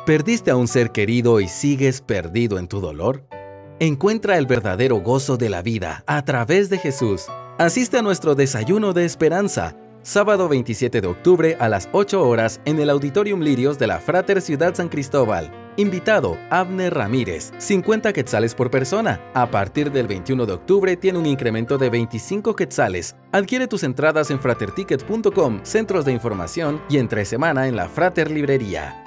¿Perdiste a un ser querido y sigues perdido en tu dolor? Encuentra el verdadero gozo de la vida a través de Jesús. Asiste a nuestro Desayuno de Esperanza, sábado 27 de octubre a las 8 horas en el Auditorium Lirios de la Frater Ciudad San Cristóbal. Invitado, Abner Ramírez, 50 quetzales por persona. A partir del 21 de octubre tiene un incremento de 25 quetzales. Adquiere tus entradas en fratertickets.com, centros de información y entre semana en la Frater Librería.